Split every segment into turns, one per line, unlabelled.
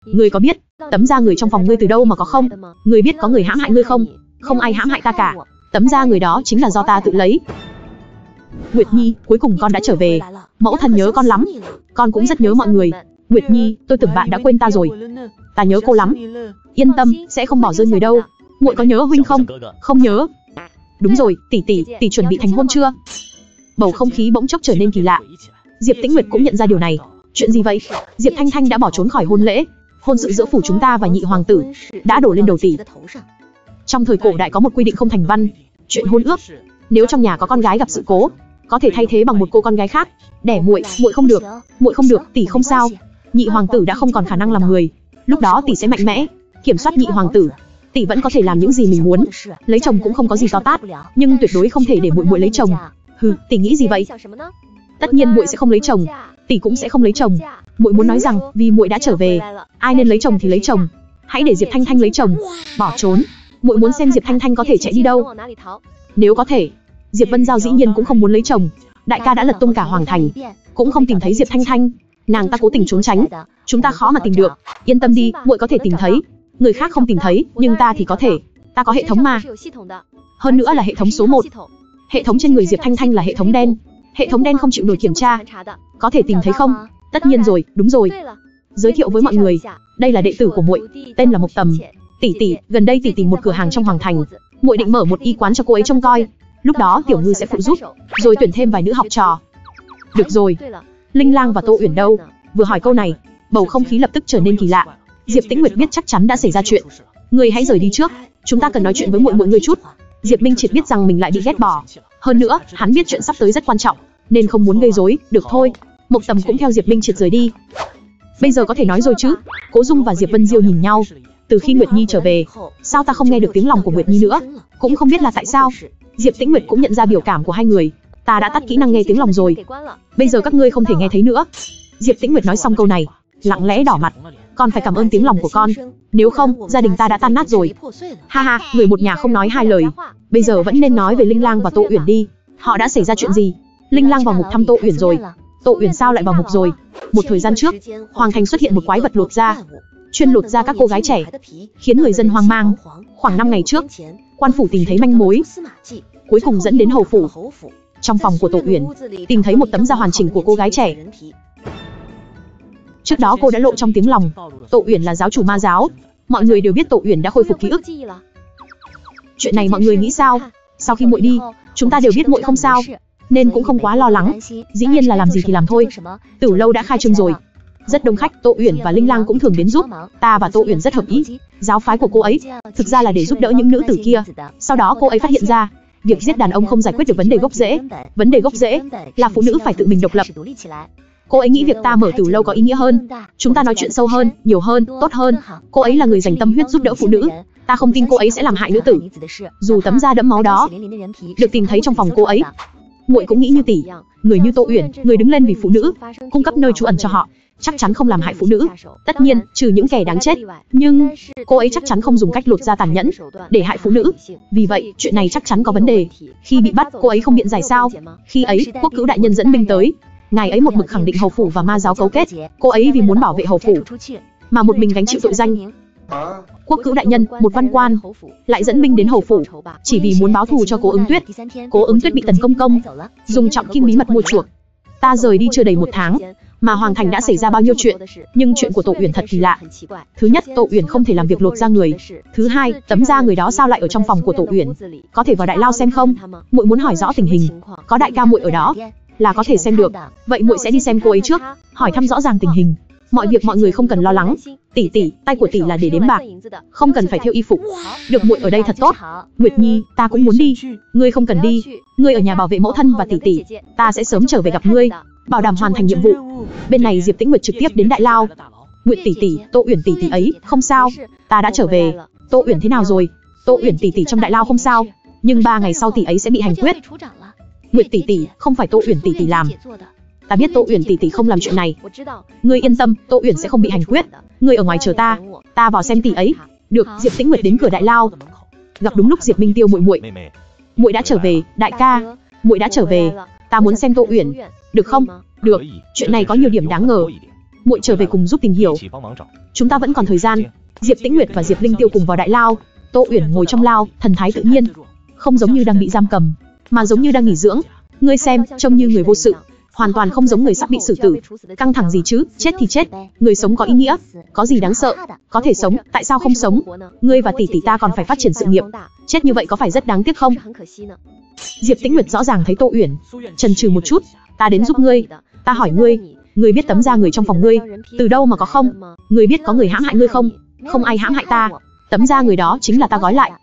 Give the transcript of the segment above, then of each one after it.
Ngươi có biết, tấm da người trong phòng ngươi từ đâu mà có không? Ngươi biết có người hãm hại ngươi không? Không ai hãm hại ta cả. Tấm da người đó chính là do ta tự lấy. Nguyệt Nhi, cuối cùng con đã trở về. Mẫu thân nhớ con lắm. Con cũng rất nhớ mọi người. Nguyệt Nhi, tôi tưởng bạn đã quên ta rồi. Ta nhớ cô lắm. Yên tâm, sẽ không bỏ rơi người đâu. Muội có nhớ huynh không? Không nhớ. Đúng rồi, tỷ chuẩn bị thành hôn chưa? Bầu không khí bỗng chốc trở nên kỳ lạ. Diệp Tĩnh Nguyệt cũng nhận ra điều này. Chuyện gì vậy? Diệp Thanh Thanh đã bỏ trốn khỏi hôn lễ. Hôn sự giữa phủ chúng ta và nhị hoàng tử đã đổ lên đầu tỷ. Trong thời cổ đại có một quy định không thành văn, chuyện hôn ước. Nếu trong nhà có con gái gặp sự cố, có thể thay thế bằng một cô con gái khác. Đẻ muội không được. Muội không được, tỷ không sao. Nhị hoàng tử đã không còn khả năng làm người. Lúc đó tỷ sẽ mạnh mẽ kiểm soát nhị hoàng tử. Tỷ vẫn có thể làm những gì mình muốn. Lấy chồng cũng không có gì to tát, nhưng tuyệt đối không thể để muội lấy chồng. Hừ, tỷ nghĩ gì vậy? Tất nhiên muội sẽ không lấy chồng, tỷ cũng sẽ không lấy chồng. Muội muốn nói rằng vì muội đã trở về, ai nên lấy chồng thì lấy chồng. Hãy để Diệp Thanh Thanh lấy chồng. Bỏ trốn. Muội muốn xem Diệp Thanh Thanh có thể chạy đi đâu. Nếu có thể. Diệp Vân Giao dĩ nhiên cũng không muốn lấy chồng. Đại ca đã lật tung cả hoàng thành, cũng không tìm thấy Diệp Thanh Thanh. Nàng ta cố tình trốn tránh, chúng ta khó mà tìm được. Yên tâm đi, muội có thể tìm thấy. Người khác không tìm thấy, nhưng ta thì có thể. Ta có hệ thống mà. Hơn nữa là hệ thống số 1. Hệ thống trên người Diệp Thanh Thanh là hệ thống đen. Hệ thống đen không chịu nổi kiểm tra. Có thể tìm thấy không? Tất nhiên rồi, đúng rồi. Giới thiệu với mọi người, đây là đệ tử của muội, tên là Mộc Tầm. Tỷ, gần đây tỷ tìm một cửa hàng trong hoàng thành. Muội định mở một y quán cho cô ấy trông coi. Lúc đó Tiểu Ngư sẽ phụ giúp, rồi tuyển thêm vài nữ học trò. Được rồi. Linh Lang và Tô Uyển đâu? Vừa hỏi câu này, bầu không khí lập tức trở nên kỳ lạ. Diệp Tĩnh Nguyệt biết chắc chắn đã xảy ra chuyện. Ngươi hãy rời đi trước, chúng ta cần nói chuyện với muội ngươi chút. Diệp Minh Triệt biết rằng mình lại bị ghét bỏ. Hơn nữa, hắn biết chuyện sắp tới rất quan trọng, nên không muốn gây rối. Được thôi. Mộc Tầm cũng theo Diệp Minh Triệt rời đi. Bây giờ có thể nói rồi chứ? Cố Dung và Diệp Vân Diêu nhìn nhau. Từ khi Nguyệt Nhi trở về, sao ta không nghe được tiếng lòng của Nguyệt Nhi nữa? Cũng không biết là tại sao. Diệp Tĩnh Nguyệt cũng nhận ra biểu cảm của hai người. Ta đã tắt kỹ năng nghe tiếng lòng rồi. Bây giờ các ngươi không thể nghe thấy nữa. Diệp Tĩnh Nguyệt nói xong câu này, lặng lẽ đỏ mặt. Con phải cảm ơn tiếng lòng của con. Nếu không, gia đình ta đã tan nát rồi. Ha ha, người một nhà không nói hai lời. Bây giờ vẫn nên nói về Linh Lang và Tô Uyển đi. Họ đã xảy ra chuyện gì? Linh Lang vào ngục thăm Tô Uyển rồi. Tô Uyển sao lại vào ngục rồi? Một thời gian trước, hoàng thành xuất hiện một quái vật lột da, chuyên lột da các cô gái trẻ, khiến người dân hoang mang. Khoảng 5 ngày trước, quan phủ tìm thấy manh mối, cuối cùng dẫn đến hầu phủ. Trong phòng của Tô Uyển, tìm thấy một tấm da hoàn chỉnh của cô gái trẻ. Trước đó cô đã lộ trong tiếng lòng, Tô Uyển là giáo chủ ma giáo. Mọi người đều biết Tô Uyển đã khôi phục ký ức. Chuyện này mọi người nghĩ sao? Sau khi muội đi, chúng ta đều biết muội không sao, nên cũng không quá lo lắng. Dĩ nhiên là làm gì thì làm thôi. Tử lâu đã khai trương rồi, rất đông khách. Tô Uyển và Linh Lang cũng thường đến giúp. Ta và Tô Uyển rất hợp ý. Giáo phái của cô ấy thực ra là để giúp đỡ những nữ tử kia. Sau đó cô ấy phát hiện ra, việc giết đàn ông không giải quyết được vấn đề gốc rễ. Vấn đề gốc rễ là phụ nữ phải tự mình độc lập. Cô ấy nghĩ việc ta mở tử lâu có ý nghĩa hơn. Chúng ta nói chuyện sâu hơn, nhiều hơn, tốt hơn. Cô ấy là người dành tâm huyết giúp đỡ phụ nữ. Ta không tin cô ấy sẽ làm hại nữ tử. Dù tấm da đẫm máu đó được tìm thấy trong phòng cô ấy, muội cũng nghĩ như tỷ. Người như Tô Uyển, người đứng lên vì phụ nữ, cung cấp nơi trú ẩn cho họ, chắc chắn không làm hại phụ nữ. Tất nhiên, trừ những kẻ đáng chết. Nhưng cô ấy chắc chắn không dùng cách lột da tàn nhẫn để hại phụ nữ. Vì vậy, chuyện này chắc chắn có vấn đề. Khi bị bắt, cô ấy không biện giải sao? Khi ấy, Quốc Cữu đại nhân dẫn binh tới. Ngài ấy một mực khẳng định hầu phủ và ma giáo cấu kết. Cô ấy vì muốn bảo vệ hầu phủ mà một mình gánh chịu tội danh. Quốc Cữu đại nhân, một văn quan, lại dẫn binh đến hầu phủ, chỉ vì muốn báo thù cho Cố Ứng Tuyết. Cố Ứng Tuyết bị Tần Công Công dùng trọng kim bí mật mua chuộc. Ta rời đi chưa đầy 1 tháng, mà hoàng thành đã xảy ra bao nhiêu chuyện. Nhưng chuyện của Tô Uyển thật kỳ lạ. Thứ nhất, Tô Uyển không thể làm việc lột da người. Thứ hai, tấm da người đó sao lại ở trong phòng của Tô Uyển? Có thể vào đại lao xem không? Muội muốn hỏi rõ tình hình. Có đại ca muội ở đó là có thể xem được. Vậy muội sẽ đi xem cô ấy trước, hỏi thăm rõ ràng tình hình. Mọi việc mọi người không cần lo lắng. Tỷ, tay của tỷ là để đếm bạc, không cần phải theo y phục. Được, muội ở đây thật tốt. Nguyệt Nhi, ta cũng muốn đi. Ngươi không cần đi, ngươi ở nhà bảo vệ mẫu thân và tỷ. Ta sẽ sớm trở về gặp ngươi, bảo đảm hoàn thành nhiệm vụ. Bên này Diệp Tĩnh Nguyệt trực tiếp đến đại lao. Nguyệt tỷ, Tô Uyển tỷ ấy không sao, ta đã trở về. Tô Uyển thế nào rồi? Tô Uyển tỷ trong đại lao không sao, nhưng 3 ngày sau tỷ ấy sẽ bị hành quyết. Nguyệt tỷ, không phải Tô Uyển tỷ làm. Ta biết Tô Uyển tỷ không làm chuyện này. Ngươi yên tâm, Tô Uyển sẽ không bị hành quyết. Ngươi ở ngoài chờ ta vào xem tỷ ấy. Được. Diệp Tĩnh Nguyệt đến cửa đại lao, gặp đúng lúc Diệp Minh Tiêu muội. Muội đã trở về, đại ca. Muội đã trở về. Ta muốn xem Tô Uyển. Được không? Được. Chuyện này có nhiều điểm đáng ngờ. muội trở về cùng giúp Tình Hiểu. Chúng ta vẫn còn thời gian. Diệp Tĩnh Nguyệt và Diệp Linh Tiêu cùng vào đại lao. Tô Uyển ngồi trong lao, thần thái tự nhiên, không giống như đang bị giam cầm, mà giống như đang nghỉ dưỡng. Ngươi xem, trông như người vô sự, hoàn toàn không giống người sắp bị xử tử. Căng thẳng gì chứ, chết thì chết, người sống có ý nghĩa, có gì đáng sợ? Có thể sống, tại sao không sống? Ngươi và tỷ tỷ ta còn phải phát triển sự nghiệp, chết như vậy có phải rất đáng tiếc không? Diệp Tĩnh Nguyệt rõ ràng thấy Tô Uyển chần chừ một chút. Ta đến giúp ngươi. Ta hỏi ngươi, ngươi biết tấm da người trong phòng ngươi từ đâu mà có không? Ngươi biết có người hãm hại ngươi không? Không ai hãm hại ta. Tấm da người đó chính là ta gói lại.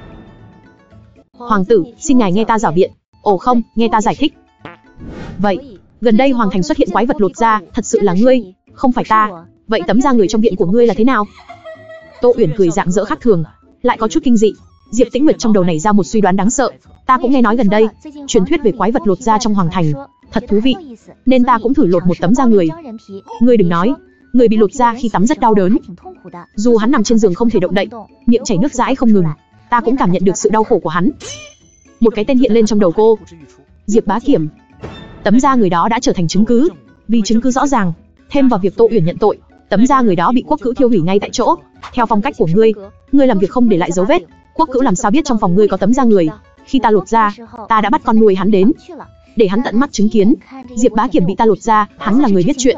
Hoàng tử, xin ngài nghe ta rảo biện. Ồ không, nghe ta giải thích. Vậy, gần đây Hoàng thành xuất hiện quái vật lột da, thật sự là ngươi, không phải ta. Vậy tấm da người trong viện của ngươi là thế nào? Tô Uyển cười rạng rỡ khác thường, lại có chút kinh dị. Diệp Tĩnh Nguyệt trong đầu nảy ra một suy đoán đáng sợ. Ta cũng nghe nói gần đây, truyền thuyết về quái vật lột da trong Hoàng thành, thật thú vị, nên ta cũng thử lột một tấm da người. Ngươi đừng nói, người bị lột da khi tắm rất đau đớn. Dù hắn nằm trên giường không thể động đậy, miệng chảy nước dãi không ngừng, ta cũng cảm nhận được sự đau khổ của hắn. Một cái tên hiện lên trong đầu cô. Diệp Bá Kiểm. Tấm da người đó đã trở thành chứng cứ. Vì chứng cứ rõ ràng, thêm vào việc Tô Uyển nhận tội, tấm da người đó bị Quốc Cữu thiêu hủy ngay tại chỗ. Theo phong cách của ngươi, ngươi làm việc không để lại dấu vết. Quốc Cữu làm sao biết trong phòng ngươi có tấm da người? Khi ta lột da, ta đã bắt con nuôi hắn đến, để hắn tận mắt chứng kiến Diệp Bá Kiểm bị ta lột da. Hắn là người biết chuyện.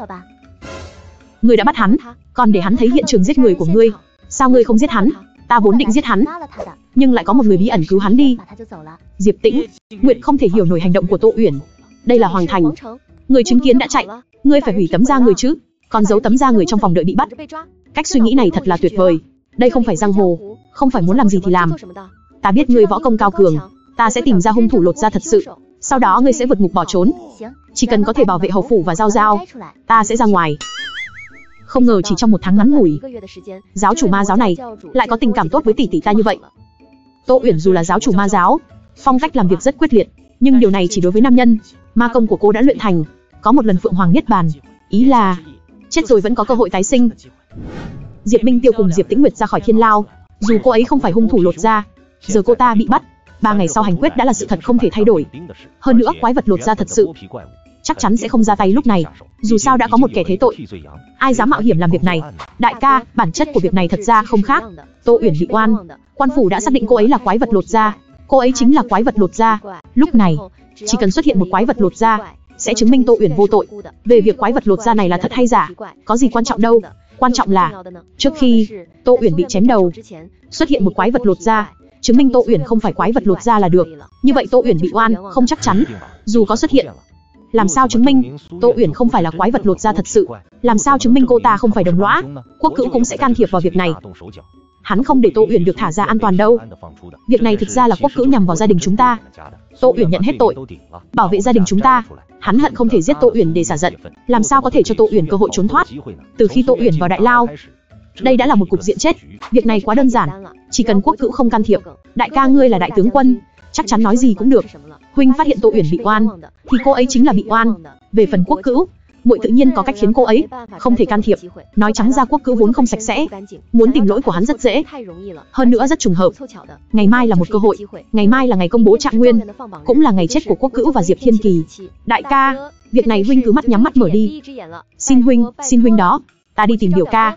Ngươi đã bắt hắn, còn để hắn thấy hiện trường giết người của ngươi. Sao ngươi không giết hắn? Ta vốn định giết hắn, nhưng lại có một người bí ẩn cứu hắn đi. Diệp Tĩnh Nguyệt không thể hiểu nổi hành động của Tô Uyển. Đây là Hoàng thành, người chứng kiến đã chạy, ngươi phải hủy tấm da người chứ, còn giấu tấm da người trong phòng đợi bị bắt. Cách suy nghĩ này thật là tuyệt vời. Đây không phải giang hồ, không phải muốn làm gì thì làm. Ta biết ngươi võ công cao cường, ta sẽ tìm ra hung thủ lột da thật sự. Sau đó ngươi sẽ vượt ngục bỏ trốn. Chỉ cần có thể bảo vệ hầu phủ và Giao Giao, ta sẽ ra ngoài. Không ngờ chỉ trong một tháng ngắn ngủi, giáo chủ ma giáo này lại có tình cảm tốt với tỷ tỷ ta như vậy. Tô Uyển dù là giáo chủ ma giáo, phong cách làm việc rất quyết liệt, nhưng điều này chỉ đối với nam nhân. Ma công của cô đã luyện thành, có một lần Phượng Hoàng niết bàn, ý là chết rồi vẫn có cơ hội tái sinh. Diệp Minh Tiêu cùng Diệp Tĩnh Nguyệt ra khỏi thiên lao. Dù cô ấy không phải hung thủ lột da, giờ cô ta bị bắt, 3 ngày sau hành quyết đã là sự thật không thể thay đổi. Hơn nữa quái vật lột da thật sự chắc chắn sẽ không ra tay lúc này. Dù sao đã có một kẻ thế tội, ai dám mạo hiểm làm việc này? Đại ca, bản chất của việc này thật ra không khác. Tô Uyển bị oan, quan phủ đã xác định cô ấy là quái vật lột da. Cô ấy chính là quái vật lột da. Lúc này, chỉ cần xuất hiện một quái vật lột da, sẽ chứng minh Tô Uyển vô tội. Về việc quái vật lột da này là thật hay giả, có gì quan trọng đâu. Quan trọng là, trước khi Tô Uyển bị chém đầu, xuất hiện một quái vật lột da, chứng minh Tô Uyển không phải quái vật lột da là được. Như vậy Tô Uyển bị oan không chắc chắn. Dù có xuất hiện, làm sao chứng minh Tô Uyển không phải là quái vật lột da thật sự? Làm sao chứng minh cô ta không phải đồng lõa? Quốc Cữu cũng sẽ can thiệp vào việc này. Hắn không để Tô Uyển được thả ra an toàn đâu. Việc này thực ra là Quốc Cữu nhằm vào gia đình chúng ta. Tô Uyển nhận hết tội, bảo vệ gia đình chúng ta. Hắn hận không thể giết Tô Uyển để xả giận. Làm sao có thể cho Tô Uyển cơ hội trốn thoát? Từ khi Tô Uyển vào đại lao, đây đã là một cục diện chết. Việc này quá đơn giản, chỉ cần Quốc Cữu không can thiệp. Đại ca ngươi là đại tướng quân, chắc chắn nói gì cũng được. Huynh phát hiện Tô Uyển bị oan, thì cô ấy chính là bị oan. Về phần Quốc Cữu, muội tự nhiên có cách khiến cô ấy không thể can thiệp. Nói trắng ra Quốc Cữu vốn không sạch sẽ, muốn tìm lỗi của hắn rất dễ. Hơn nữa rất trùng hợp, ngày mai là một cơ hội. Ngày mai là ngày công bố trạng nguyên, cũng là ngày chết của Quốc Cữu và Diệp Thiên Kỳ. Đại ca, việc này huynh cứ mắt nhắm mắt mở đi. Xin huynh đó, ta đi tìm biểu ca.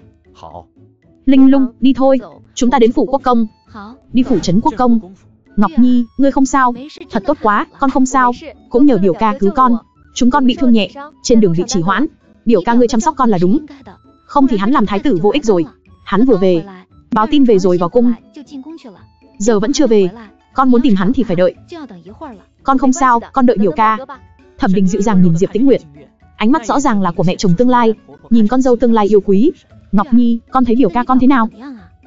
Linh Lung, đi thôi, chúng ta đến phủ Quốc công. Đi phủ trấn Quốc công. Ngọc Nhi, ngươi không sao? Thật tốt quá, con không sao. Cũng nhờ biểu ca cứu con, chúng con bị thương nhẹ, trên đường bị trì hoãn. Biểu ca ngươi chăm sóc con là đúng, không thì hắn làm thái tử vô ích rồi. Hắn vừa về, báo tin về rồi vào cung, giờ vẫn chưa về. Con muốn tìm hắn thì phải đợi. Con không sao, con đợi biểu ca. Thẩm Đình dịu dàng nhìn Diệp Tĩnh Nguyệt, ánh mắt rõ ràng là của mẹ chồng tương lai, nhìn con dâu tương lai yêu quý. Ngọc Nhi, con thấy biểu ca con thế nào?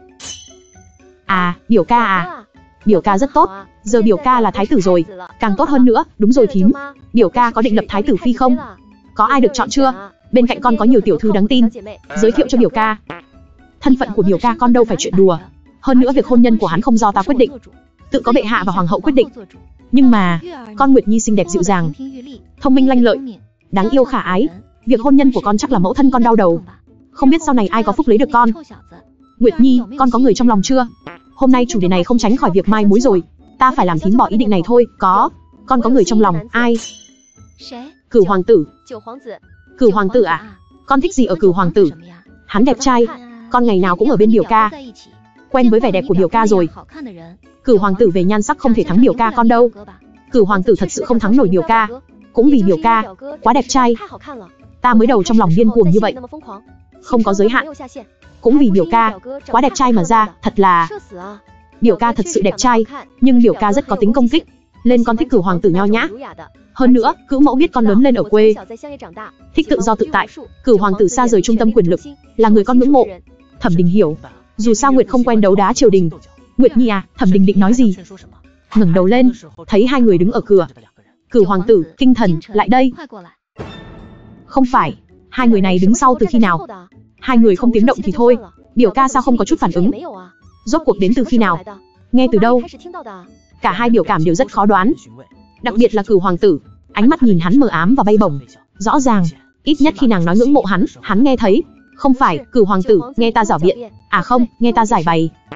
À, biểu ca à? Biểu ca rất tốt, giờ biểu ca là thái tử rồi, càng tốt hơn nữa. Đúng rồi thím, biểu ca có định lập thái tử phi không? Có ai được chọn chưa? Bên cạnh con có nhiều tiểu thư đáng tin, giới thiệu cho biểu ca. Thân phận của biểu ca con đâu phải chuyện đùa. Hơn nữa việc hôn nhân của hắn không do ta quyết định, tự có bệ hạ và hoàng hậu quyết định. Nhưng mà, con Nguyệt Nhi xinh đẹp dịu dàng, thông minh lanh lợi, đáng yêu khả ái. Việc hôn nhân của con chắc là mẫu thân con đau đầu, không biết sau này ai có phúc lấy được con. Nguyệt Nhi, con có người trong lòng chưa? Hôm nay chủ đề này không tránh khỏi việc mai mối rồi. Ta phải làm thím bỏ ý định này thôi. Con có người trong lòng. Ai? Cửu hoàng tử. Cửu hoàng tử à? Con thích gì ở Cửu hoàng tử? Hắn đẹp trai, con ngày nào cũng ở bên biểu ca. Quen với vẻ đẹp của biểu ca rồi. Cửu hoàng tử về nhan sắc không thể thắng biểu ca con đâu. Cửu hoàng tử thật sự không thắng nổi biểu ca. Cũng vì biểu ca quá đẹp trai, ta mới đầu trong lòng điên cuồng như vậy, không có giới hạn. Cũng vì biểu ca quá đẹp trai mà ra, thật là... Biểu ca thật sự đẹp trai, nhưng biểu ca rất có tính công kích, lên con thích Cửu hoàng tử nho nhã. Hơn nữa, cữu mẫu biết con lớn lên ở quê, thích tự do tự tại. Cửu hoàng tử xa rời trung tâm quyền lực, là người con ngưỡng mộ. Thẩm Đình hiểu, dù sao Nguyệt không quen đấu đá triều đình. Nguyệt Nhi à, Thẩm Đình định nói gì? Ngẩng đầu lên, thấy hai người đứng ở cửa. Cửu hoàng tử, Kinh Thần, lại đây. Không phải, hai người này đứng sau từ khi nào? Hai người không tiếng động thì thôi, biểu ca sao không có chút phản ứng? Rốt cuộc đến từ khi nào? Nghe từ đâu? Cả hai biểu cảm đều rất khó đoán. Đặc biệt là Cửu hoàng tử, ánh mắt nhìn hắn mờ ám và bay bổng. Rõ ràng, ít nhất khi nàng nói ngưỡng mộ hắn nghe thấy. Không phải, Cửu hoàng tử, nghe ta giảo biện. À không, nghe ta giải bày.